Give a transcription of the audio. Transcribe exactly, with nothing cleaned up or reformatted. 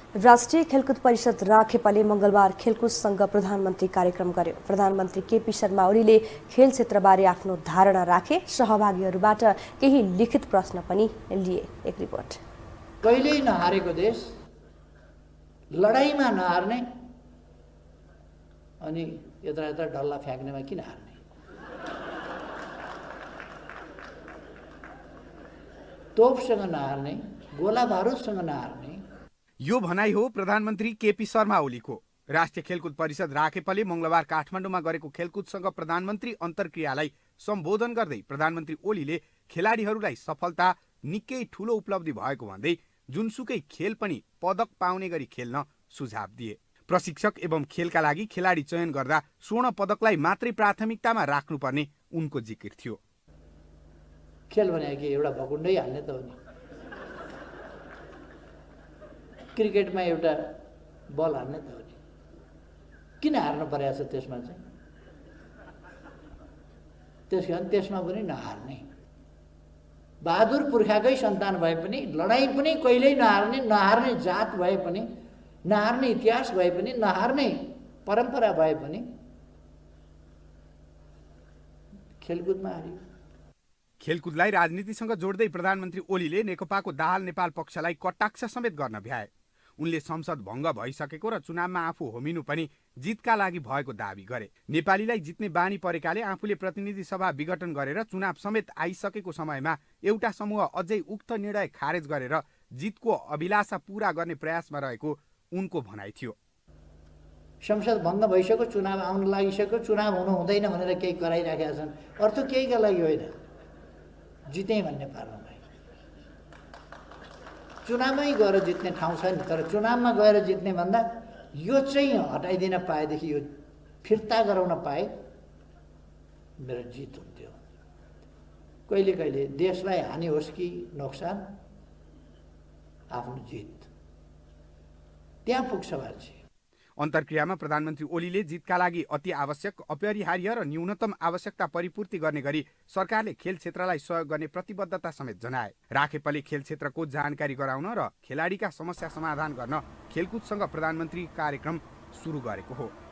राष्ट्रिय खेलकुद परिषद राखेपाले मंगलबार खेलकुद संघ प्रधानमन्त्री कार्यक्रम गर्यो। प्रधानमन्त्री केपी शर्मा ओलीले खेल क्षेत्रबारे आफ्नो धारणा राखे। सहभागीहरूबाट केही लिखित प्रश्न पनि लिए। एक रिपोर्ट। कहिल्यै नहारेको देश, लडाईँमा नहार्ने अनि यता यता डल्ला फ्याँक्नेमा किन हार्ने? तोपसँग नहार्ने, गोला बारुदसँग नहार्ने। यो भनाइ हो प्रधानमन्त्री केपी शर्मा ओलीको। राष्ट्रिय खेलकुद परिषद राखेपाले मंगलबार काठमाडौँमा गरेको खेलकुदसँग प्रधानमन्त्री अन्तर्क्रियालाई सम्बोधन गर्दै प्रधानमन्त्री ओलीले खेलाडीहरूलाई सफलता निकै ठूलो उपलब्धि भएको भन्दै जुनसुकै खेल पनि पदक पाउने गरी खेल्न सुझाव दिए। प्रशिक्षक एवं खेलका लागि खेलाडी चयन गर्दा स्वर्ण पदकलाई मात्रै प्राथमिकतामा राख्नुपर्ने उनको जिकिर थियो। खेल भने कि एउटा भकुण्डै हाल्ने त हो नि। क्रिकेटमा एउटा बल हान्ने त हो नि। किन हार्नु परेको छ त्यसमा चाहिँ? त्यस कारण त्यसमा पनि नहार्ने। बहादुर पुर्खाकै सन्तान भए पनि, लडाईँ पनि कहिल्यै नहार्ने, नहार्ने जात भए पनि, नहार्ने इतिहास भए पनि, नहार्ने परम्परा भए पनि खेलकुदमा हारियो। खेलकुदलाई राजनीतिसँग जोड्दै प्रधानमन्त्री ओलीले नेकपाको दाहाल नेपाल पक्षलाई कटाक्ष समेत गर्न भ्याए। उनले संसद भङ्ग भइसकेको र चुनावमा आफू होमिनु पनि जितका लागि भएको दावी गरे। नेपालीलाई जित्ने बानी परेकाले आफूले प्रतिनिधि सभा विघटन गरेर चुनाव समेत आइसकेको समयमा एउटा समूह अझै उक्त निर्णय खारेज गरेर जितको अभिलाषा पूरा गर्ने प्रयासमा रहेको उनको भनाइ थियो। संसद भङ्ग भइसक्यो, चुनाव आउन लागिसक्यो, चुनाव हुनु हुँदैन भनेर केही कराइराखेका छन्। अर्थ केहीका लागि होइन, जिते भन्ने पार्नमा। चुनावमै गएर जित्ने ठाउँ छ नि, तर चुनावमा गएर जित्ने भन्दा यो चाहिँ हटाइदिन पाएदेखि, यो फिर्ता गराउन पाए मेरो जित हुन्थ्यो। कहिले कहिले देशलाई हानि होस् कि नोक्सान, आफ्नो जित त्यहाँ पुग्छ मान्छे। अन्तर्क्रियामा प्रधानमन्त्री ओलीले जितका लागि अति आवश्यक, अपरिहार्य र न्यूनतम आवश्यकता परिपूर्ति गर्ने गरी सरकारले खेल क्षेत्रलाई सहयोग गर्ने प्रतिबद्धता समेत जनाए। राखेपाले खेल क्षेत्रको जानकारी गराउन र खेलाडीका समस्या समाधान गर्न खेलकुदसँग प्रधानमन्त्री कार्यक्रम सुरु गरेको हो।